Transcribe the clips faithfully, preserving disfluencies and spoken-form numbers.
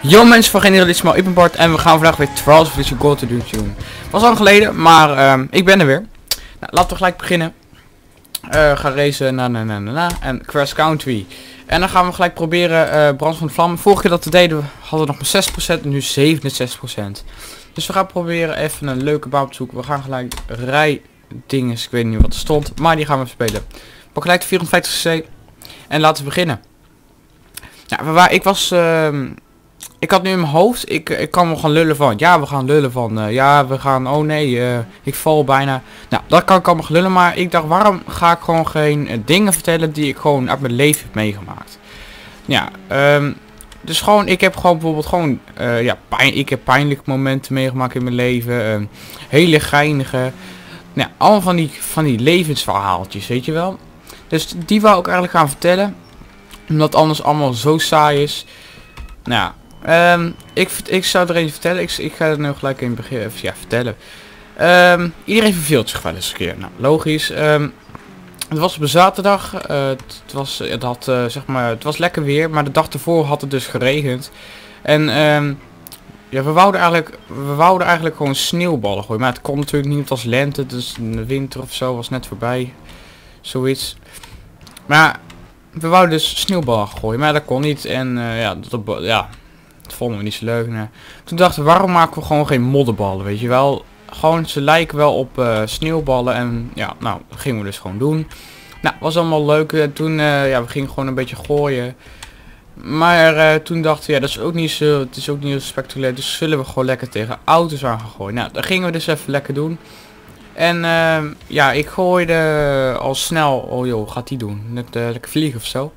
Yo mensen van Generalismo, ik ben Bart en we gaan vandaag weer Trials of This Gold to doen. Was lang geleden, maar uh, ik ben er weer. Nou, laten we gelijk beginnen. Uh, gaan racen na na na na na en Crash Country. En dan gaan we gelijk proberen uh, Brand van de Vlam. Vorige keer dat we deden hadden we nog maar zes procent en nu zevenenzestig procent. Dus we gaan proberen even een leuke baan op te zoeken. We gaan gelijk rijdinges, ik weet niet wat er stond, maar die gaan we spelen. Pak gelijk de vierhonderdvijftig cc en laten we beginnen. Ja, waar ik was... Uh, Ik had nu in mijn hoofd, ik, ik kan wel gaan lullen van, ja we gaan lullen van, uh, ja we gaan, oh nee, uh, ik val bijna. Nou, dat kan ik allemaal gaan lullen, maar ik dacht, waarom ga ik gewoon geen uh, dingen vertellen die ik gewoon uit mijn leven heb meegemaakt. Ja, um, dus gewoon, ik heb gewoon bijvoorbeeld gewoon, uh, ja, pijn, ik heb pijnlijke momenten meegemaakt in mijn leven, uh, hele geinige, nou, allemaal van die, van die levensverhaaltjes, weet je wel. Dus die wou ik eigenlijk gaan vertellen, omdat anders allemaal zo saai is. Nou, Um, ik, ik zou er even vertellen, ik, ik ga het nu gelijk in het begin even ja, vertellen. Um, iedereen verveelt zich wel eens een keer. Nou, logisch. Um, het was op een zaterdag. Uh, het, het, was, het, had, uh, zeg maar, het was lekker weer, maar de dag ervoor had het dus geregend. En um, ja, we wouden eigenlijk, we wouden eigenlijk gewoon sneeuwballen gooien. Maar het kon natuurlijk niet, het was lente, dus de winter of zo was net voorbij. Zoiets. Maar we wouden dus sneeuwballen gooien, maar dat kon niet. En uh, ja, dat, ja, dat vonden we niet zo leuk. Nee. Toen dachten we, waarom maken we gewoon geen modderballen, weet je wel. Gewoon, ze lijken wel op uh, sneeuwballen. En ja, nou, dat gingen we dus gewoon doen. Nou, was allemaal leuk. En toen, uh, ja, we gingen gewoon een beetje gooien. Maar uh, toen dachten we, ja, dat is ook niet zo, het is ook niet zo spectaculair. Dus zullen we gewoon lekker tegen auto's aan gaan gooien. Nou, dat gingen we dus even lekker doen. En uh, ja, ik gooide al snel, oh joh, gaat die doen? Net uh, lekker vliegen of zo.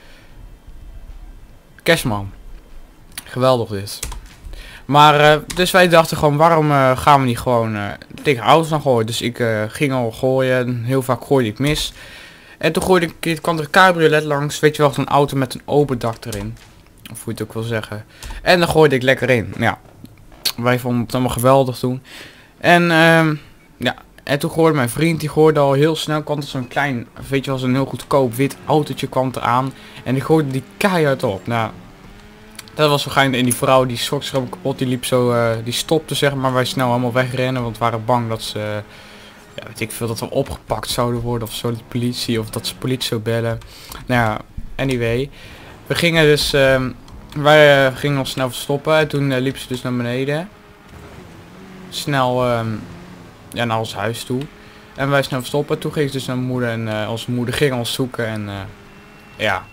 Cashman. Geweldig dit. Maar, uh, dus wij dachten gewoon, waarom uh, gaan we niet gewoon uh, tegen auto's aan gooien? Dus ik uh, ging al gooien en heel vaak gooide ik mis. En toen gooide ik, kwam er een cabriolet langs, weet je wel, zo'n auto met een open dak erin. Of hoe je het ook wil zeggen. En dan gooide ik lekker in. Ja, wij vonden het allemaal geweldig toen. En, uh, ja, en toen gooide mijn vriend, die gooide al heel snel, kwam er zo'n klein, weet je wel, zo'n heel goedkoop wit autootje kwam eraan. En die gooide die keihard op. Nou, dat was waarschijnlijk, en die vrouw die schrok zich helemaal kapot, die liep zo, uh, die stopte zeg maar, wij snel allemaal wegrennen, want we waren bang dat ze, uh, ja weet ik veel, dat we opgepakt zouden worden of zo, de politie, of dat ze politie zou bellen. Nou ja, anyway, we gingen dus, uh, wij uh, gingen ons snel verstoppen en toen uh, liep ze dus naar beneden, snel, uh, ja, naar ons huis toe, en wij snel verstoppen, toen ging ze dus naar mijn moeder en uh, onze moeder ging ons zoeken en, uh, ja.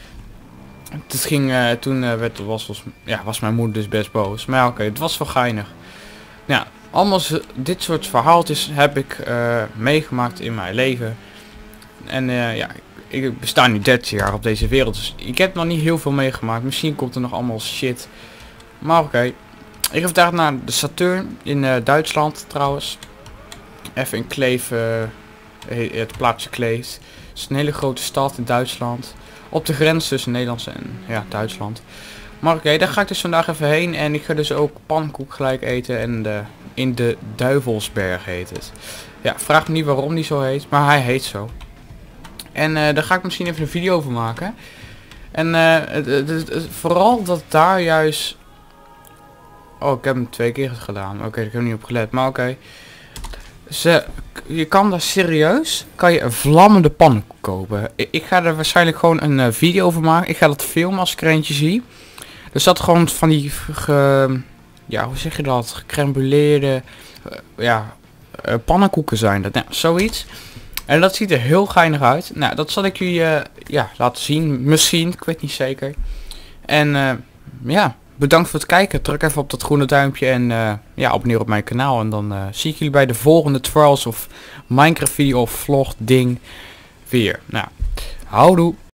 Het ging, uh, toen uh, werd, was, was, ja, was mijn moeder dus best boos. Maar ja, oké, okay, het was wel geinig. Ja, allemaal dit soort verhaaltjes heb ik uh, meegemaakt in mijn leven. En uh, ja, ik besta nu dertig jaar op deze wereld. Dus ik heb nog niet heel veel meegemaakt. Misschien komt er nog allemaal shit. Maar oké. Okay. Ik ga vandaag naar de Saturn in uh, Duitsland trouwens. Even in Kleef, uh, het plaatsje Kleef. Het is een hele grote stad in Duitsland. Op de grens tussen Nederland en ja, Duitsland. Maar oké, okay, daar ga ik dus vandaag even heen. En ik ga dus ook pannenkoek gelijk eten. En de, in de Duivelsberg heet het. Ja, vraag me niet waarom die zo heet. Maar hij heet zo. En uh, daar ga ik misschien even een video over maken. En uh, het, het, het, het, vooral dat daar juist... Oh, ik heb hem twee keer gedaan. Oké, okay, ik heb er niet op gelet. Maar oké. Okay. Ze, je kan daar serieus, kan je een vlammende pannenkoek kopen. Ik, ik ga er waarschijnlijk gewoon een uh, video over maken. Ik ga dat filmen als ik er eentje zie. Er zat gewoon van die, ge, ja hoe zeg je dat, gecrembuleerde, uh, ja, uh, pannenkoeken zijn dat. Nou, zoiets. En dat ziet er heel geinig uit. Nou, dat zal ik jullie, uh, ja, laten zien. Misschien, ik weet niet zeker. En, uh, ja... Bedankt voor het kijken. Druk even op dat groene duimpje en uh, ja, abonneer op mijn kanaal. En dan uh, zie ik jullie bij de volgende Trials of Minecraft video of vlog ding weer. Nou, houdoe.